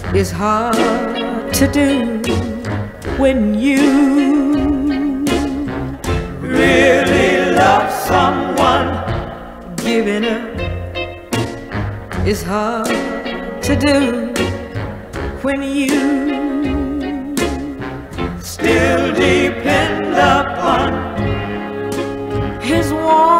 is hard to do when you really love someone. giving up is hard to do when you Still depend upon his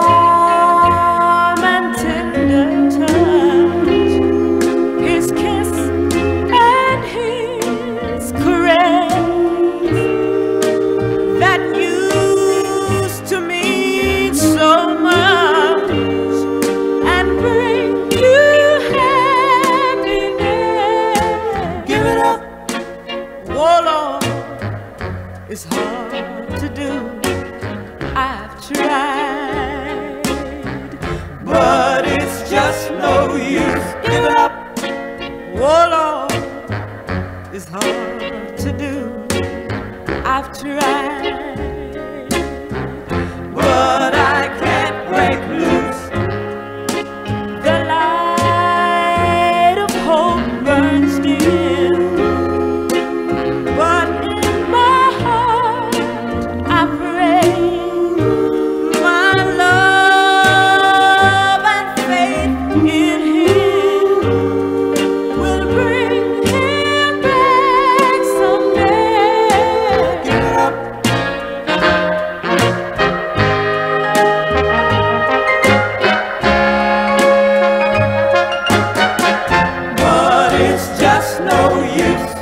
warm and tender touch, his kiss and his caress that used to mean so much and bring you happiness. give it up. Oh Lord, it's hard to do. I've tried, But it's just no use. Give it up. oh Lord, it's hard to do. I've tried, But I can't break loose. the light of hope burns dim, but in my heart I pray my love and faith in him will bring him back someday. Give it up. But it's just no use.